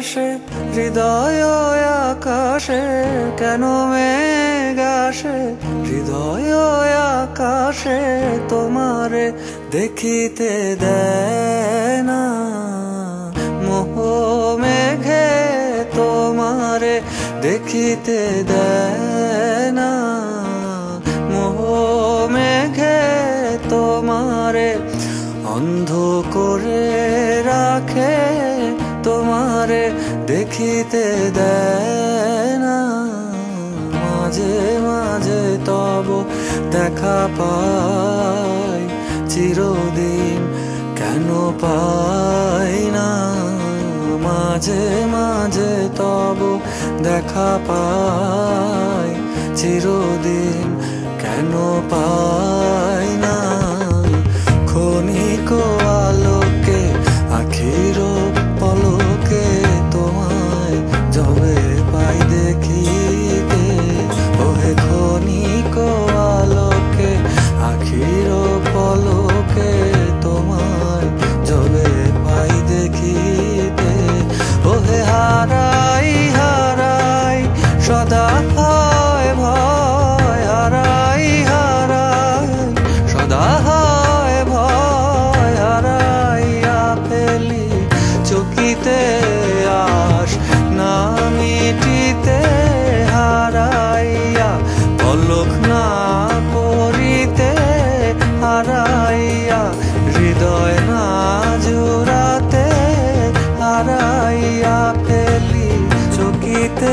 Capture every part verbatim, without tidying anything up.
আসে হৃদয় আকাশে, কেন মেঘ আসে হৃদয় আকাশে, তোমারে দেখিতে দেয় না মোহ মেঘে, তোমারে দেখিতে দেয় না মোহ মেঘে, তোমারে অন্ধ করে রাখে, তোমারে দেখিতে দেয় না। মাঝে মাঝে তব দেখা পাই, চিরদিন কেন পাই না। মাঝে মাঝে তব দেখা পাই, চিরদিন কেন পাই না। ক্ষণিক আলোকে আখির পলকে, তোমায় যবে পাই দেখিতে, ওহে ক্ষণিক আলোকে আখির পলকে, তোমায় যবে পাই দেখিতে, ওহে হারাই হারাই সদা হয় ভয়, হারাই হারাই সদা হয় ভয়, হারাইয়া ফেলি চকিতে আস না মিটিতে, হারাইয়া পলক না পড়িতে, হারাইয়া হৃদয় না জুড়াতে, হারাইয়া ফেলি চকিতে।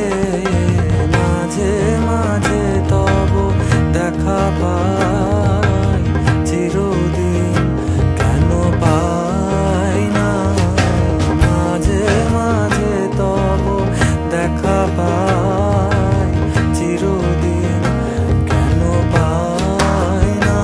মাঝে মাঝে তব দেখা পাই, চিরদিন কেন পাই না। মাঝে মাঝে তব দেখা পাই, চিরদিন কেন পাই না।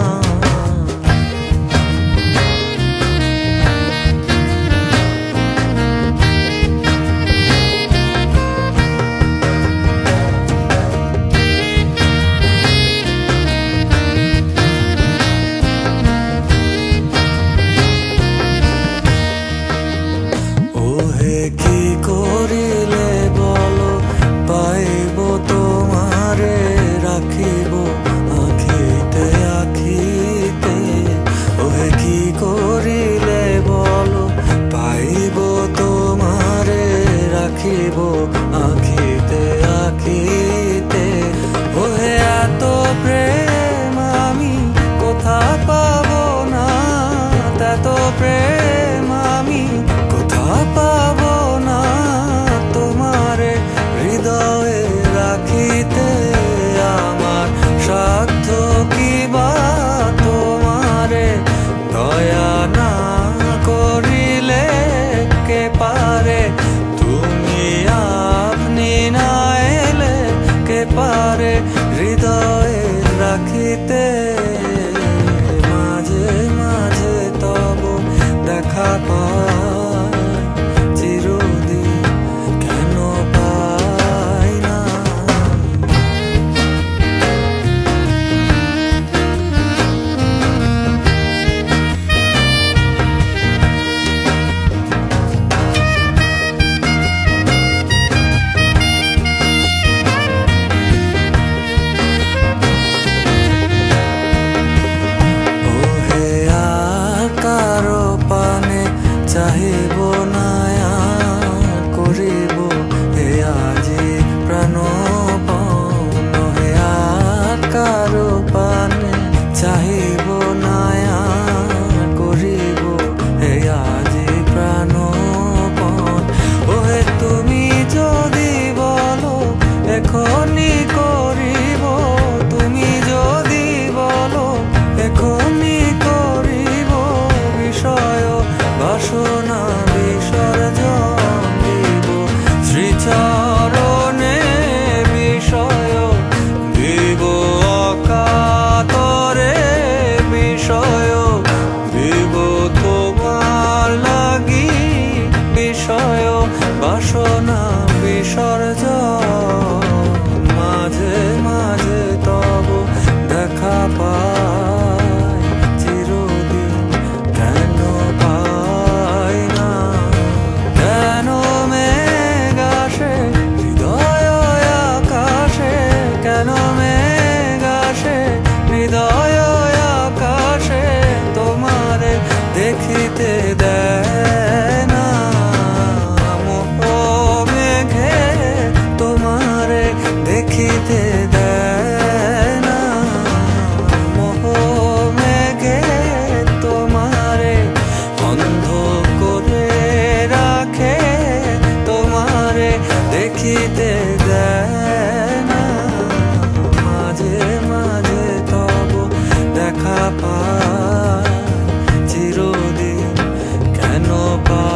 ওহে কি করিলে বলো পাইব তোমারে, রাখিব আখিতে আখিতে, ওহে কি করিলে বলো পাইব তোমারে, রাখিব আখিতে আখিতে, ওহে এত প্রেম আমি কোথা পাবো না, এত প্রেম আমি কোথা পাবো না, তোমারে হৃদয়ে রাখিতে আমার সাধ্য কি বা, তোমারে দয়া না করিলে কে পারে, তুমি আপনি না এলে কে পারে হৃদয়ে রাখিতে। মাঝে মাঝে তব দেখা পাই, চিরদিন কেন পাই না। ওহে আর কারো পানে চাহিব না করিব, হে আজি প্রাণপণ, হে আর কারো পানে চাহিব না করিব, হে আজি প্রাণপণ। ওহে তুমি যদি বলো এখনি করিব, তুমি যদি বলো এখনি করিব, বিষয় বাসনা বিসর্জন পা